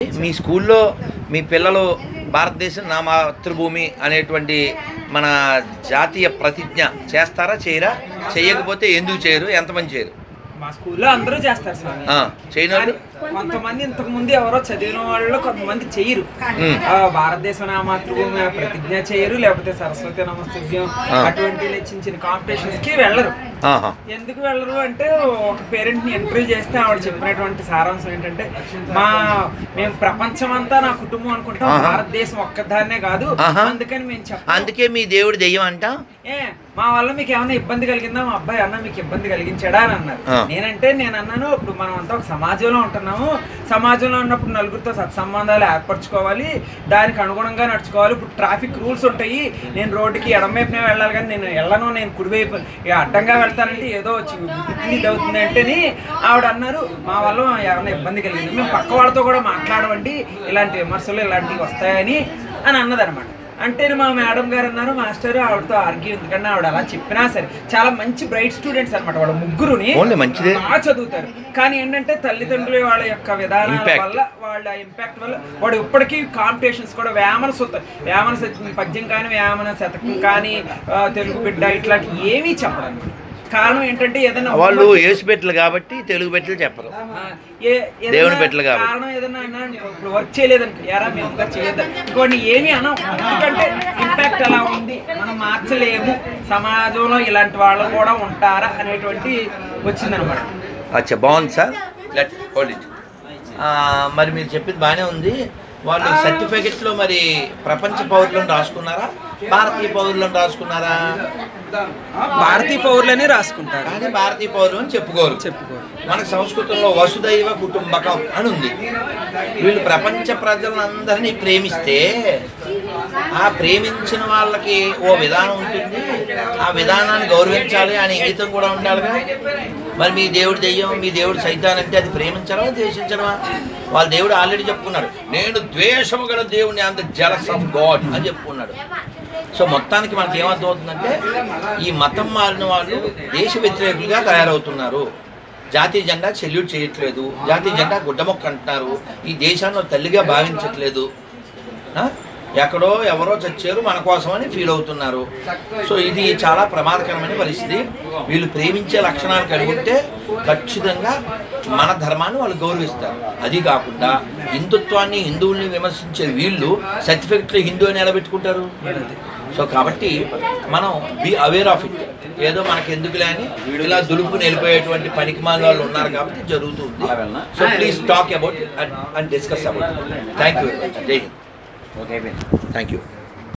మీ స్కూల్లో మీ పిల్లలు భారతదేశం నా మాతృభూమి అనేటువంటి మన జాతీయ ప్రతిజ్ఞ చేస్తారా చేయరా? చేయకపోతే ఎందుకు చేయరు? ఎంతమంది చేయరు? మా స్కూల్లో అందరూ చేస్తారు స్వామి. చేయను కొంతమంది ఇంతకు ముందు ఎవరో చదివిన వాళ్ళు కొంతమంది చేయరు. భారతదేశం నా మాతృభూమి ప్రతిజ్ఞ చేయరు, లేకపోతే సరస్వతి నమస్తుభ్యం అటువంటి చిన్న చిన్న కాంపిటీషన్స్ కి వెళ్ళరు. ఎందుకు వెళ్ళరు అంటే ఒక పేరెంట్ ని ఎంకరేజ్ చేస్తే ఆవిడ చెప్పినటువంటి సారాంశం ఏంటంటే, మేము ప్రపంచం అంతా నా కుటుంబం అనుకుంటాం, భారతదేశం ఒక్కదాన్నే కాదు, అందుకని మేము చెప్పాం. అందుకే మీ దేవుడు దెయ్యం అంట. మా వల్ల మీకు ఏమైనా ఇబ్బంది కలిగిందా, మా అబ్బాయి అన్న మీకు ఇబ్బంది కలిగించాడా అని అన్నారు. నేను అన్నాను, ఇప్పుడు మనం అంతా ఒక సమాజంలో ఉంటున్నాము, సమాజంలో ఉన్నప్పుడు నలుగురితో సత్సంబంధాలు ఏర్పరచుకోవాలి, దానికి అనుగుణంగా నడుచుకోవాలి. ఇప్పుడు ట్రాఫిక్ రూల్స్ ఉంటాయి, నేను రోడ్డుకి ఎడమవైపునే వెళ్ళాలి కానీ నేను వెళ్ళను, నేను కుడివైపు అడ్డంగా వెళ్తానంటే ఏదో వచ్చి ఇది అవుతుంది అంటేని ఆవిడ అన్నారు, మా వల్ల ఏమైనా ఇబ్బంది కలిగింది, మేము పక్క వాళ్ళతో కూడా మాట్లాడమండి, ఇలాంటి విమర్శలు ఇలాంటివి వస్తాయని అని అన్నదనమాట. అంటే మా మేడం గారు అన్నారు, మాస్టర్ ఆవిడతో ఆర్గ్యూ, ఎందుకంటే ఆవిడ అలా చెప్పినా సరే చాలా మంచి బ్రైట్ స్టూడెంట్స్ అనమాట, వాళ్ళ ముగ్గురుని బాగా చదువుతారు. కానీ ఏంటంటే తల్లిదండ్రులు వాళ్ళ యొక్క విధానాల వల్ల, వాళ్ళ ఇంపాక్ట్ వల్ల వాడు ఇప్పటికీ కాంపిటీషన్స్ కూడా వేమన పద్యం కానీ, వేమన శతకం కానీ, తెలుగు బిడ్డ ఇట్లాంటి ఏమీ చెప్పడం. కారణం ఏంటంటే ఏదైనా వాళ్ళు యేసు బిడ్డలు కాబట్టి తెలుగు బిడ్డలు చెప్పరు, దేవుని బిడ్డలు కాబట్టి. కారణం ఏదైనా ఇప్పుడు వర్క్ చేయలేదనుకో, ఎరా మేము ఇంకా చేయొద్దాం ఇంకోటి ఏమీ అనం, ఎందుకంటే ఇంపాక్ట్ అలా ఉంది, మనం మార్చలేము, సమాజంలో ఇలాంటి వాళ్ళు కూడా ఉంటారా అనేటువంటి వచ్చిందనమాట. అచ్చా, బాగుంది సార్. మరి మీరు చెప్పింది బాగానే ఉంది. వాళ్ళు సర్టిఫికెట్లో మరి ప్రపంచ పౌరులను రాసుకున్నారా, భారతీయ పౌరులను రాసుకున్నారా? భారతీయ పౌరులని రాసుకుంటారు, కానీ భారతీయ పౌరులు అని చెప్పుకోరు. మనకు సంస్కృతంలో వసుదైవ కుటుంబకం అని ఉంది. వీళ్ళు ప్రపంచ ప్రజలందరినీ ప్రేమిస్తే ఆ ప్రేమించిన వాళ్ళకి ఓ విధానం ఉంటుంది, ఆ విధానాన్ని గౌరవించాలి అనే ఇంగితం కూడా ఉండాలిగా. మరి మీ దేవుడు దెయ్యం, మీ దేవుడు సైతాన్ అంటే అది ప్రేమించడమా ద్వేషించడమా? వాళ్ళ దేవుడు ఆల్రెడీ చెప్పుకున్నాడు, నేను ద్వేషము గల దేవుడిని, అంత జెలస్ ఆఫ్ గాడ్ అని చెప్పుకున్నాడు. సో మొత్తానికి మనకి ఏమర్థం అవుతుందంటే, ఈ మతం మారిన వాళ్ళు దేశ వ్యతిరేకులుగా తయారవుతున్నారు. జాతీయ జెండా సెల్యూట్ చేయట్లేదు, జాతీయ జెండా గుడ్డమొక్క అంటున్నారు, ఈ దేశాన్ని తల్లిగా భావించట్లేదు, ఎక్కడో ఎవరో చచ్చారు మన కోసమని ఫీల్ అవుతున్నారు. సో ఇది చాలా ప్రమాదకరమైన పరిస్థితి. వీళ్ళు ప్రేమించే లక్షణాలు కలిగి ఉంటే ఖచ్చితంగా మన ధర్మాన్ని వాళ్ళు గౌరవిస్తారు. అది కాకుండా హిందుత్వాన్ని, హిందువుల్ని విమర్శించే వీళ్ళు సర్టిఫికెట్లు హిందూ అని ఎలా పెట్టుకుంటారు? సో కాబట్టి మనం బీ అవేర్ ఆఫ్ ఇట్. ఏదో మనకి ఎందుకులే అని ఇలా దులుపుని వెళ్ళిపోయేటువంటి పనికిమాల వాళ్ళు ఉన్నారు కాబట్టి జరుగుతుంది. So please talk about and discuss about. Thank you very much. Jai Hind. Okay, thank you.